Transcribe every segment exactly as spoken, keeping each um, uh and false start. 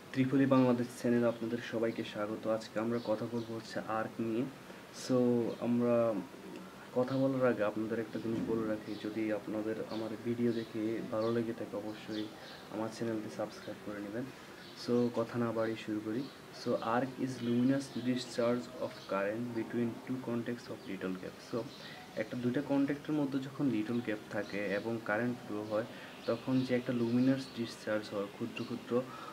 ত্রিপলি বাংলাদেশ চ্যানেলে আপনাদের সবাইকে স্বাগত। আজকে আমরা কথা বলবো হচ্ছে আর্ক নিয়ে। সো আমরা কথা বলার আগে আপনাদের একটা জিনিস বলে রাখি, যদি আপনাদের আমার ভিডিও দেখে ভালো লেগে থাকে অবশ্যই আমার চ্যানেলটি সাবস্ক্রাইব করে নেবেন। সো কথা না বাড়িয়ে শুরু করি। So arc is luminous discharge of current between two contacts of little gap. So একটা দুইটা কন্ট্যাক্টের মধ্যে যখন লিটল গ্যাপ থাকে এবং কারেন্ট ফ্লো হয়, তখন যে একটা লুমিনাস ডিসচার্জ হয়, ক্ষুদ্র ক্ষুদ্র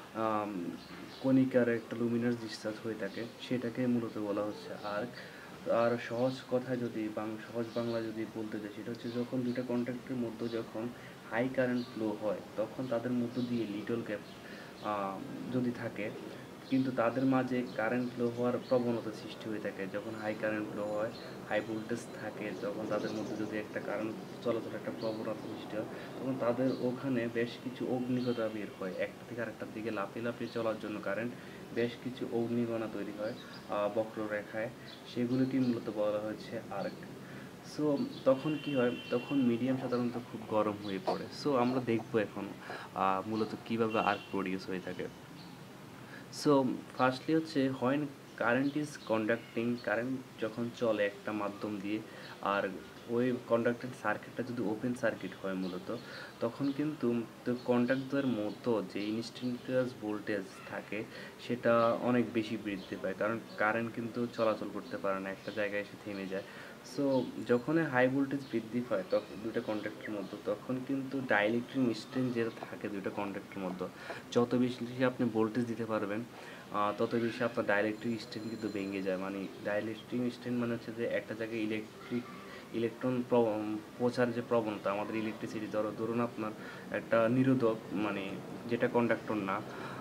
কণিকার একটা লুমিনাস ডিসচার্জ হয়ে থাকে, সেটাকে মূলত বলা হচ্ছে আর্ক। আর সহজ কথায় যদি বাং সহজ বাংলা যদি বলতে চাই, সেটা হচ্ছে যখন দুইটা কন্ট্যাক্টের মধ্যে যখন হাই কারেন্ট ফ্লো হয়, তখন তাদের মধ্য দিয়ে লিটল গ্যাপ যদি থাকে, কিন্তু তাদের মাঝে কারেন্ট ফ্লো হওয়ার প্রবণতা সৃষ্টি হয়ে থাকে। যখন হাই কারেন্ট ফ্লো হয়, হাই ভোল্টেজ থাকে, তখন তাদের মধ্যে যদি একটা কারেন্ট চলাচলের একটা প্রবণতা সৃষ্টি হয়, তখন তাদের ওখানে বেশ কিছু অগ্নিকণা বের হয়। একটা থেকে আরেকটার দিকে লাফিয়ে লাফিয়ে চলার জন্য কারেন্ট বেশ কিছু অগ্নিকণা তৈরি হয় বক্ররেখায়, সেগুলোকে মূলত বলা হচ্ছে আর্ক। সো তখন কি হয়, তখন মিডিয়াম সাধারণত খুব গরম হয়ে পড়ে। সো আমরা দেখবো এখন মূলত কীভাবে আর্ক প্রডিউস হয়ে থাকে। সো ফার্স্টলি হচ্ছে হয় কারেন্ট ইজ কন্ডাক্টিং, কারেন্ট যখন চলে একটা মাধ্যম দিয়ে, আর ওই কন্ডাক্টিং সার্কিটটা যদি ওপেন সার্কিট হয় মূলত, তখন কিন্তু তো কন্ডাক্টরের মতো যে ইনস্ট্যান্টানিয়াস ভোল্টেজ থাকে সেটা অনেক বেশি বৃদ্ধি পায়, কারণ কারেন্ট কিন্তু চলাচল করতে পারে না, একটা জায়গায় এসে থেমে যায়। সো যখন হাই ভোল্টেজ বৃদ্ধি পায় তখন দুইটা কন্ডাক্টের মধ্যে, তখন কিন্তু ডাইইলেকট্রিক স্ট্রেংথ যেটা থাকে দুইটা কন্ডাক্টের মধ্যে, যত বেশি আপনি ভোল্টেজ দিতে পারবেন তত বেশি আপনার ডাইইলেকট্রিক স্ট্রেংথ কিন্তু ভেঙে যায়। মানে ডাইইলেকট্রিক স্ট্রেংথ মানে হচ্ছে যে একটা জায়গায় ইলেকট্রিক ইলেকট্রন পৌঁছার যে প্রবণতা, আমাদের ইলেকট্রিসিটি ধরো ধরুন আপনার একটা নিরোধক, মানে যেটা কন্ডাক্টর না,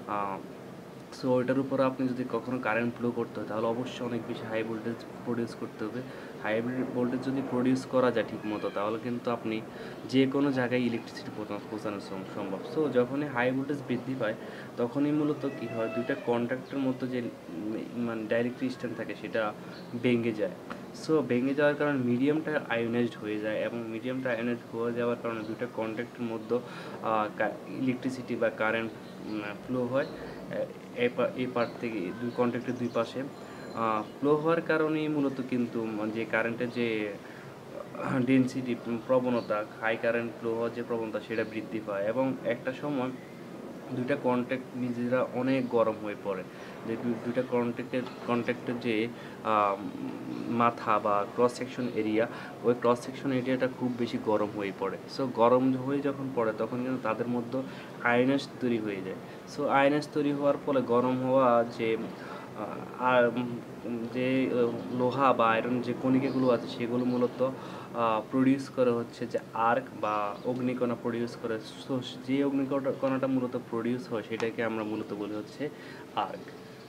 সো ওইটার উপর আপনি যদি কখনো কারেন্ট ফ্লো করতে হয়, তাহলে অবশ্যই অনেক বেশি হাই ভোল্টেজ প্রডিউস করতে হবে। হাই ভোল্টেজ যদি প্রডিউস করা যায় ঠিক মতো, তাহলে কিন্তু আপনি যে কোনো জায়গায় ইলেকট্রিসিটি পৌঁছানো সম্ভব। সো যখনই হাই ভোল্টেজ বৃদ্ধি পায়, তখনই মূলত কী হয়, দুইটা কন্ট্যাক্টের মতো যে মানে ডাইরেক্ট স্ট্রেংথ থাকে সেটা ভেঙে যায়। সো ভেঙে যাওয়ার কারণে মিডিয়ামটা আয়োনাইজড হয়ে যায়, এবং মিডিয়ামটা আয়োনাইজড হয়ে যাওয়ার কারণে দুইটা কন্ট্যাক্টের মধ্যে ইলেকট্রিসিটি বা কারেন্ট ফ্লো হয় এই পার্ট থেকে, দুই কন্ট্যাক্টের দুই পাশে ফ্লো হওয়ার কারণেই মূলত কিন্তু যে কারেন্টের যে ডেনসিটি প্রবণতা, হাই কারেন্ট ফ্লো হওয়ার যে প্রবণতা সেটা বৃদ্ধি পায়, এবং একটা সময় দুইটা কন্ট্যাক্ট নিজেরা অনেক গরম হয়ে পড়ে। যে দুইটা কন্ট্যাক্টের কন্ট্যাক্টের যে মাথা বা ক্রস সেকশন এরিয়া, ওই ক্রস সেকশন এরিয়াটা খুব বেশি গরম হয়ে পড়ে। সো গরম হয়ে যখন পড়ে, তখন কিন্তু তাদের মধ্যে আয়নাস তৈরি হয়ে যায়। সো আয়নাস তৈরি হওয়ার ফলে গরম হওয়া যে আর যে লোহা বা আয়রন যে কণিকাগুলো আছে, সেগুলো মূলত প্রডিউস করে হচ্ছে যে আর্ক বা অগ্নিকণা প্রডিউস করে। সো যে অগ্নিকণাটা মূলত প্রডিউস হয়, সেটাকে আমরা মূলত বলি হচ্ছে আর্ক।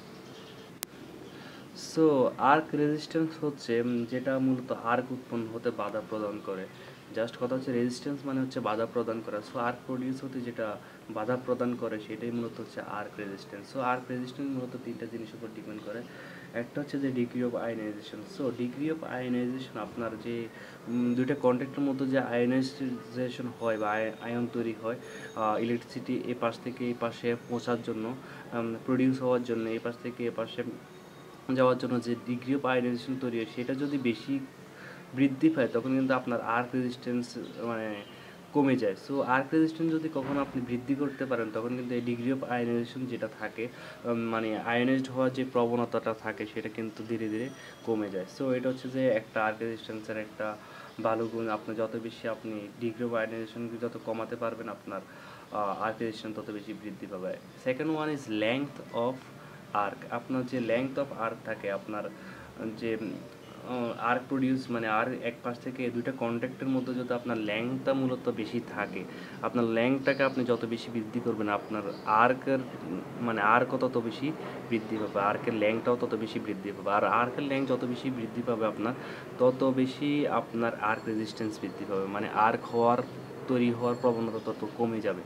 সো আর্ক রেজিস্ট্যান্স হচ্ছে যেটা মূলত আর্ক উৎপন্ন হতে বাধা প্রদান করে। জাস্ট কথা হচ্ছে রেজিস্ট্যান্স মানে হচ্ছে বাধা প্রদান করা। সো আর্ক প্রডিউস হতে যেটা বাধা প্রদান করে, সেটাই মূলত হচ্ছে arc resistance. So arc resistance মূলত তিনটা জিনিসের উপর ডিপেন্ড করে। একটা হচ্ছে যে degree of ionisation. So degree of ionisation আপনার যে দুইটা কন্ট্যাক্টের মধ্যে যে আয়নাইজেশন হয় বা আয়ন তৈরি হয়, ইলেকট্রিসিটি এ পাশ থেকে এই পাশে পৌঁছার জন্য, প্রডিউস হওয়ার জন্য, এই পাশ থেকে এ পাশে যাওয়ার জন্য যে ডিগ্রি অফ আয়নাইজেশন তৈরি হয়, সেটা যদি বেশি বৃদ্ধি পায়, তখন কিন্তু আপনার আর্ক রেজিস্ট্যান্স মানে কমে যায়। সো আর্ক রেজিস্ট্যান্স যদি কখনো আপনি বৃদ্ধি করতে পারেন, তখন কিন্তু এই ডিগ্রি অফ আয়নাইজেশন যেটা থাকে, মানে আয়নাইজড হওয়ার যে প্রবণতাটা থাকে, সেটা কিন্তু ধীরে ধীরে কমে যায়। সো এটা হচ্ছে যে একটা আর্ক রেজিস্ট্যান্সের একটা ভালো গুণ। আপনার যত বেশি আপনি ডিগ্রি অফ আয়নাইজেশনকে যত কমাতে পারবেন, আপনার আর্ক রেজিস্ট্যান্স তত বেশি বৃদ্ধি পাবে। Second one is length of arc. আপনার যে লেংথ অফ আর্ক থাকে, আপনার যে আর্ক প্রডিউস মানে আর এক পাশ থেকে দুইটা কন্ট্যাক্টের মধ্যে যদি আপনার ল্যাংথটা মূলত বেশি থাকে, আপনার ল্যাংথটাকে আপনি যত বেশি বৃদ্ধি করবেন, আপনার আর্কের মানে আর্কও তত বেশি বৃদ্ধি পাবে, আর্কের ল্যাংথটাও তত বেশি বৃদ্ধি পাবে। আর আর্কের ল্যাংথ যত বেশি বৃদ্ধি পাবে আপনার, তত বেশি আপনার আর্ক রেজিস্ট্যান্স বৃদ্ধি পাবে, মানে আর্ক হওয়ার তৈরি হওয়ার প্রবণতা তত কমে যাবে।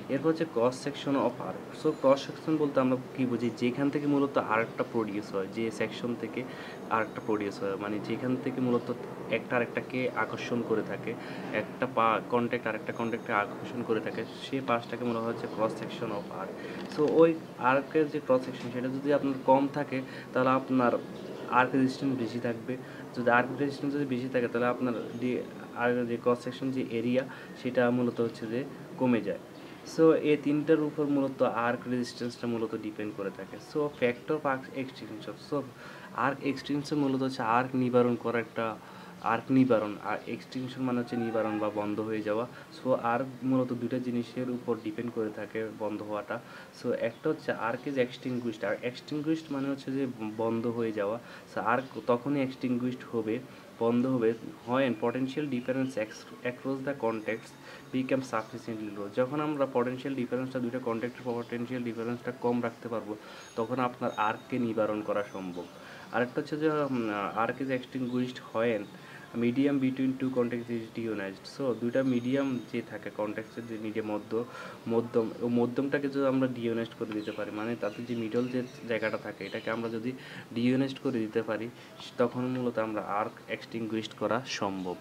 এরপর হচ্ছে cross section of arc. So cross section বলতে আমরা কী বুঝি, যেখান থেকে মূলত আর্কটা প্রডিউস হয়, যে সেকশন থেকে আর্কটা প্রডিউস হয়, মানে যেখান থেকে মূলত একটা আরেকটাকে আকর্ষণ করে থাকে, একটা পা কন্ট্যাক্ট আরেকটা কন্ট্যাক্টকে আকর্ষণ করে থাকে, সেই পাশটাকে মনে হয় হচ্ছে cross section of arc. So ওই আর্কের যে ক্রস সেকশন সেটা যদি আপনার কম থাকে তাহলে আপনার আর্ক রেজিস্ট্যান্স বেশি থাকবে। যদি আর্ক রেজিস্ট্যান্স যদি বেশি থাকে তাহলে আপনার ডি আর যে ক্রস সেকশন যে এরিয়া সেটা মূলত হচ্ছে যে কমে যায়। সো এই তিনটার উপর মূলত আর্ক রেজিস্ট্যান্সটা মূলত ডিপেন্ড করে থাকে। So factor of arc extension, so arc extension মূলত হচ্ছে আর্ক নিবারণ করা একটা আর্ক নিবারণ, আর এক্সটেনশন মানে হচ্ছে নিবারণ বা বন্ধ হয়ে যাওয়া। সো আর্ক মূলত দুটো জিনিসের উপর ডিপেন্ড করে থাকে বন্ধ হওয়াটা। সো একটা হচ্ছে আর্ক ইজ এক্সটিংগুইশড, আর এক্সটিংগুইশড মানে হচ্ছে যে বন্ধ হয়ে যাওয়া। সো আর্ক তখনই এক্সটিংগুইশড হবে, বন্ধ হবে হয় potential difference across the contacts become sufficiently low. যখন আমরা পটেনশিয়াল ডিফারেন্সটা দুইটা কন্টেক্টের পটেনশিয়াল ডিফারেন্সটা কম রাখতে পারবো তখন আপনার আর্ককে নিবারণ করা সম্ভব। আরেকটা হচ্ছে যে আর্ক ইজ এক্সটিংগুইশড হয় medium between two contacts is deionised. So দুইটা মিডিয়াম যে থাকে কন্টেক্সের যে মিডিয়াম মধ্য মধ্যম ও মধ্যমটাকে যদি আমরা ডিওনাইজড করে দিতে পারি, মানে তাতে যে মিডল যে জায়গাটা থাকে এটাকে আমরা যদি ডিওনাইজড করে দিতে পারি তখন মূলত আমরা আর্ক এক্সটিংগুইশড করা সম্ভব।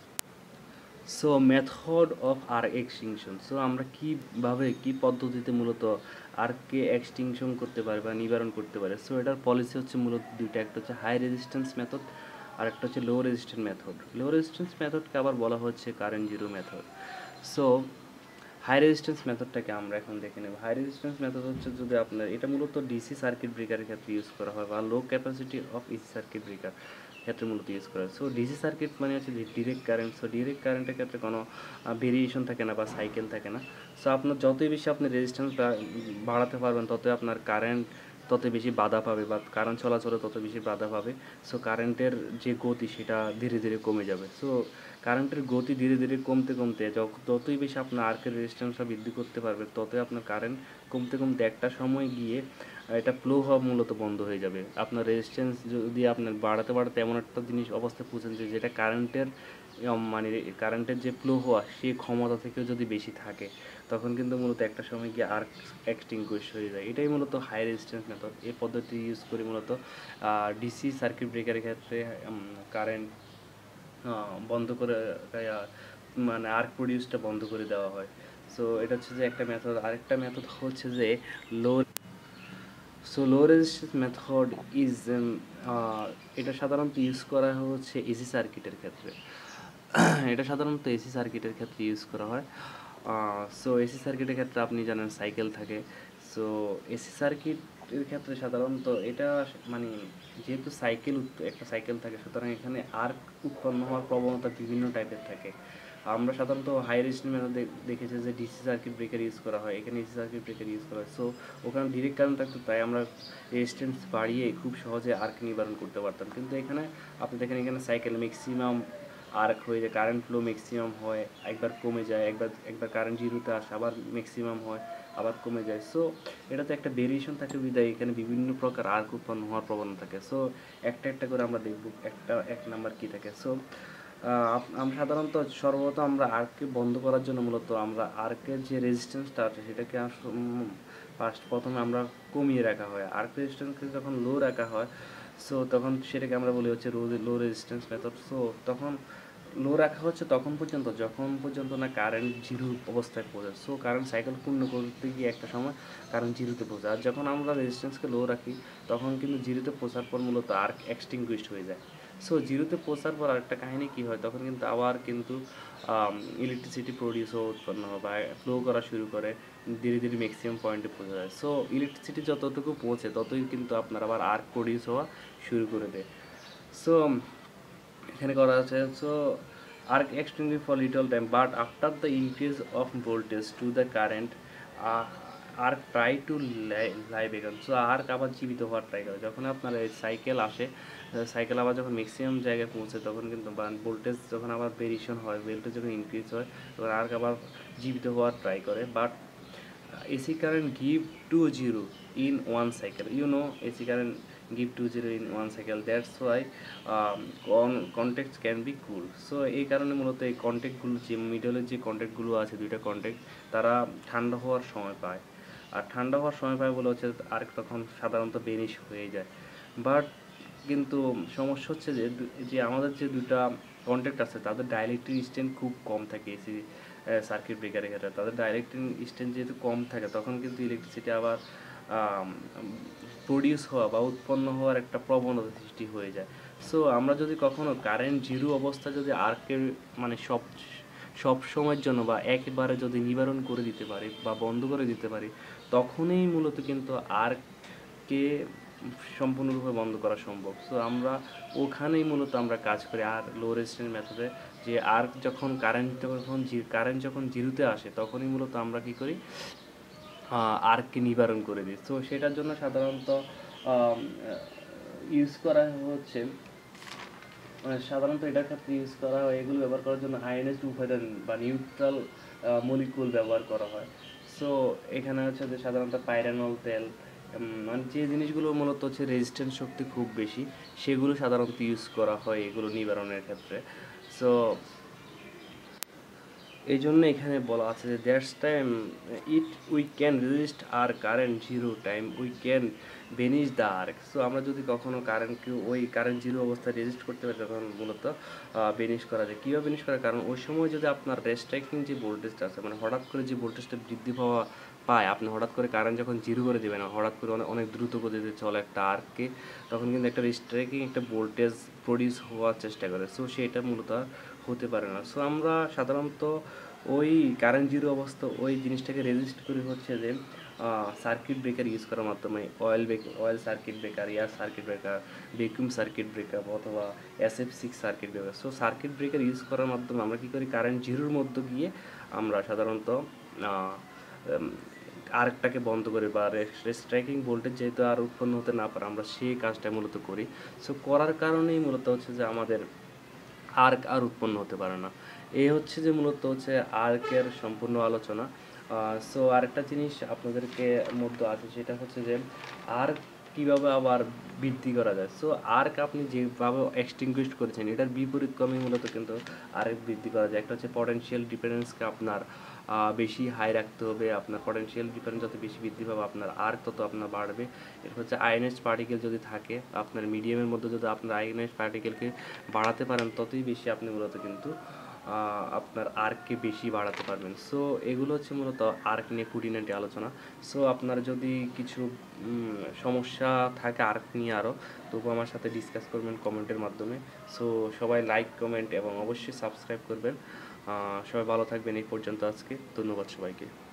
So method of arc extinction, so আমরা কীভাবে কী পদ্ধতিতে মূলত আর্ককে এক্সটিংশন করতে পারি বা নিবারণ করতে পারি। সো এটার পলিসি হচ্ছে মূলত দুইটা, একটা হচ্ছে হাই রেজিস্ট্যান্স মেথড আর একটা হচ্ছে low resistance method. Low resistance মেথডকে আবার বলা হচ্ছে current zero method. So high resistance মেথডটাকে আমরা এখন দেখে নেব। হাই রেজিস্ট্যান্স মেথড হচ্ছে যদি আপনার এটা মূলত ডিসি সার্কিট ব্রেকারের ক্ষেত্রে ইউজ করা হয় বা low capacity of AC circuit breaker ক্ষেত্রে মূলত ইউজ করা হয়। সো ডিসি সার্কিট মানে হচ্ছে ডিরেক্ট কারেন্ট। সো ডিরেক্ট কারেন্টের ক্ষেত্রে কোনো ভেরিয়েশন থাকে না বা সাইকেল থাকে না। সো আপনার যতই বেশি আপনি রেজিস্ট্যান্স বাড়াতে পারবেন ততই আপনার কারেন্ট তত বেশি বাধা পাবে বা কারেন্ট চলাচলে তত বেশি বাধা পাবে। সো কারেন্টের যে গতি সেটা ধীরে ধীরে কমে যাবে। সো কারেন্টের গতি ধীরে ধীরে কমতে কমতে যতই বেশি আপনার আর্কের রেজিস্ট্যান্সটা বৃদ্ধি করতে পারবে ততই আপনার কারেন্ট কমতে কমতে একটা সময় গিয়ে এটা ফ্লো হওয়া মূলত বন্ধ হয়ে যাবে। আপনার রেজিস্ট্যান্স যদি আপনার বাড়াতে বাড়াতে এমন একটা জিনিস অবস্থায় পৌঁছেন যে যেটা কারেন্টের মানে কারেন্টের যে ফ্লো হওয়া সেই ক্ষমতা থেকেও যদি বেশি থাকে তখন কিন্তু মূলত একটা সময় গিয়ে আর্ক এক্সটিংগুইশ হয়ে যায়। এটাই মূলত হাই রেজিস্ট্যান্স মেথড। এই পদ্ধতি ইউজ করে মূলত ডিসি সার্কিট ব্রেকারের ক্ষেত্রে কারেন্ট বন্ধ করে মানে আর্ক প্রডিউসটা বন্ধ করে দেওয়া হয়। সো এটা হচ্ছে যে একটা মেথড। আরেকটা মেথড হচ্ছে যে low so low resistance method is এটা সাধারণত ইউজ করা হচ্ছে এসি সার্কিটের ক্ষেত্রে। এটা সাধারণত এসি সার্কিটের ক্ষেত্রে ইউজ করা হয়। সো এসি সার্কিটের ক্ষেত্রে আপনি জানেন সাইকেল থাকে। সো এসি সার্কিটের ক্ষেত্রে সাধারণত এটা মানে যেহেতু সাইকেল একটা সাইকেল থাকে সুতরাং এখানে আর্ক উৎপন্ন হওয়ার প্রবণতা বিভিন্ন টাইপের থাকে। আমরা সাধারণত হাই রেজিস্ট্যান্স মেথড দেখেছি যে ডিসি সার্কিট ব্রেকার ইউজ করা হয়, এখানে এসি সার্কিট ব্রেকার ইউজ করা হয়। সো ওখানে ডিরেক্ট কারেন্ট থাকতো তাই আমরা রেজিস্ট্যান্স বাড়িয়ে খুব সহজে আর্ক নিবারণ করতে পারতাম। কিন্তু এখানে আপনি দেখেন এখানে সাইকেল ম্যাক্সিমাম আর্ক হয়ে যায়, কারেন্ট ফ্লো ম্যাক্সিমাম হয়, একবার কমে যায়, একবার একবার কারেন্ট জিরোতে আসে আবার ম্যাক্সিমাম হয় আবার কমে যায়। সো এটাতে একটা ভেরিয়েশন থাকে বিধায় এখানে বিভিন্ন প্রকার আর্ক উৎপন্ন হওয়ার প্রবণতা থাকে। সো একটা একটা করে আমরা দেখব একটা এক নাম্বার কী থাকে। সো আমরা সাধারণত সর্বপ্রথম আমরা আর্ককে বন্ধ করার জন্য মূলত আমরা আর্কের যে রেজিস্ট্যান্সটা আছে সেটাকে ফার্স্ট প্রথমে আমরা কমিয়ে রাখা হয়। আর্ক রেজিস্ট্যান্সকে যখন লো রাখা হয় সো তখন সেটাকে আমরা বলি হচ্ছে লো রেজিস্ট্যান্স মেথড। সো তখন লো রাখা হচ্ছে তখন পর্যন্ত যখন পর্যন্ত না কারেন্ট জিরো অবস্থায় পৌঁছায়। সো কারেন্ট সাইকেল পূর্ণ করতে গিয়ে একটা সময় কারেন্ট জিরোতে পৌঁছায়। আর যখন আমরা রেজিস্ট্যান্সকে লো রাখি তখন কিন্তু জিরোতে পৌঁছার পর মূলত আর্ক এক্সটিংগুইশড হয়ে যায়। সো জিরোতে পৌঁছার পর আরেকটা কাহিনী কী হয় তখন কিন্তু আবার কিন্তু ইলেকট্রিসিটি প্রডিউস হওয়া উৎপন্ন হয় বা ফ্লো করা শুরু করে, ধীরে ধীরে ম্যাক্সিমাম পয়েন্টে পৌঁছে যায়। সো ইলেকট্রিসিটি যতটুকু পৌঁছে ততই কিন্তু আপনার আবার আর্ক প্রডিউস হওয়া শুরু করে দেয়। সো এখানে করা আছে so arc extremely for little time but after the increase of voltage to the current uh, arc try to live again. So arc আবার জীবিত হওয়ার ট্রাই করে যখন আপনার এই সাইকেল আসে, সাইকেল আবার যখন ম্যাক্সিমাম জায়গায় পৌঁছে তখন কিন্তু ভোল্টেজ যখন আবার ভেরিয়েশন হয়, ভোল্টেজ যখন ইনক্রিজ হয় তখন আর্ক আবার জীবিত হওয়ার ট্রাই করে। But AC current give to zero in one cycle, you know AC current give two zero in one cycle. That's why um, contact can be cool. So এই কারণে মূলত এই কন্টেক্টগুলো যে মিডলের যে কন্টেক্টগুলো আছে দুইটা কন্টেক্ট, তারা ঠান্ডা হওয়ার সময় পায়। আর ঠান্ডা হওয়ার সময় পায় বলে হচ্ছে আর তখন সাধারণত বেনিশ হয়ে যায়। বাট কিন্তু সমস্যা হচ্ছে যে যে আমাদের যে দুটা কন্ট্যাক্ট আছে তাদের ডাইলেকট্রিক স্ট্রেন্থ খুব কম থাকে এসি সার্কিট ব্রেকারের ক্ষেত্রে। তাদের ডাইলেকট্রিক স্ট্রেন্থ যেহেতু কম থাকে তখন কিন্তু ইলেকট্রিসিটি আবার প্রডিউস হওয়া বা উৎপন্ন হওয়ার একটা প্রবণতা সৃষ্টি হয়ে যায়। সো আমরা যদি কখনো কারেন্ট জিরো অবস্থা যদি আর্কের মানে সব সব সময়ের জন্য বা একবারে যদি নিবারণ করে দিতে পারি বা বন্ধ করে দিতে পারি, তখনই মূলত কিন্তু আর্ককে সম্পূর্ণরূপে বন্ধ করা সম্ভব। সো আমরা ওখানেই মূলত আমরা কাজ করি আর লো রেজিস্ট্যান্স মেথডে, যে আর্ক যখন কারেন্ট যখন কারেন্ট যখন জিরোতে আসে তখনই মূলত আমরা কী করি, আর্ককে নিবারণ করে দিই। তো সেটার জন্য সাধারণত ইউজ করা হচ্ছে মানে সাধারণত এটার ক্ষেত্রে ইউজ করা হয়, এগুলো ব্যবহার করার জন্য আয়নাইজড উপাদান বা নিউট্রাল মলিকুল ব্যবহার করা হয়। সো এখানে হচ্ছে যে সাধারণত পাইরানল তেল, মানে যে জিনিসগুলো মূলত হচ্ছে রেজিস্ট্যান্স শক্তি খুব বেশি সেগুলো সাধারণত ইউজ করা হয় এগুলো নিবারণের ক্ষেত্রে। সো এই জন্য এখানে বলা আছে যে that's time it we can resist আর current zero time we can vanish the arc. So আমরা যদি কখনো কারেন্টকে ওই কারেন্ট জিরো অবস্থায় রেজিস্ট করতে পারি তখন মূলত বেনিশ করা যায়। কীভাবে বেনিশ করা? কারণ ওই সময় যদি আপনার রেস্ট্রাইকিং যে ভোল্টেজটা আছে মানে হঠাৎ করে যে ভোল্টেজটা বৃদ্ধি পাওয়া পায়, আপনি হঠাৎ করে কারেন্ট যখন জিরো করে দেবেন হঠাৎ করে অনেক অনেক দ্রুত গতিতে চলে একটা আর্ককে, তখন কিন্তু একটা রেস্ট্রাইকিং একটা ভোল্টেজ প্রডিউস হওয়ার চেষ্টা করে। সো সেটা মূলত হতে পারে না। সো আমরা সাধারণত ওই কারেন্ট জিরো অবস্থা ওই জিনিসটাকে রেজিস্ট করি হচ্ছে যে সার্কিট ব্রেকার ইউজ করার মাধ্যমে, oil break oil circuit breaker, air circuit breaker, vacuum circuit breaker অথবা S F six circuit breaker. So circuit breaker use করার মাধ্যমে আমরা কী করি, কারেন্ট জিরোর মধ্যে গিয়ে আমরা সাধারণত আরেকটাকে বন্ধ করি বা রেস্ট্রাইকিং ভোল্টেজ যেহেতু আর উৎপন্ন হতে না পারে আমরা সেই কাজটা মূলত করি। সো করার কারণেই মূলত হচ্ছে যে আমাদের আর্ক আর উৎপন্ন হতে পারে না। এই হচ্ছে যে মূলত হচ্ছে আর্কের সম্পূর্ণ আলোচনা। সো আরেকটা জিনিস আপনাদেরকে মধ্যে আছে সেটা হচ্ছে যে আর্ক কীভাবে আবার বৃদ্ধি করা যায়। সো আর্ক আপনি যেভাবে এক্সটিংগুইশ করেছেন এটার বিপরীত ক্রমে মূলত কিন্তু আর্ক বৃদ্ধি করা যায়। একটা হচ্ছে পটেনশিয়াল ডিফারেন্সকে আপনার বেশি হাই রাখতে হবে, আপনার পটেনশিয়াল ডিফারেন্স যত বেশি বৃদ্ধি পাবে আপনার আর্ক তত আপনার বাড়বে। এটা হচ্ছে আয়নাইজড পার্টিকেল যদি থাকে আপনার মিডিয়ামের মধ্যে, যদি আপনার আয়নাইজড পার্টিকেলকে বাড়াতে পারেন ততই বেশি আপনি মূলত কিন্তু আপনার আর্ককে বেশি বাড়াতে পারবেন। সো এগুলো হচ্ছে মূলত আর্ক নিয়ে খুঁটিনাটি আলোচনা। সো আপনার যদি কিছু সমস্যা থাকে আর্ক নিয়ে আরও, তবু আমার সাথে ডিসকাস করবেন কমেন্টের মাধ্যমে। সো সবাই লাইক কমেন্ট এবং অবশ্যই সাবস্ক্রাইব করবেন। সবাই ভালো থাকবেন। এই পর্যন্ত আজকে, ধন্যবাদ সবাইকে।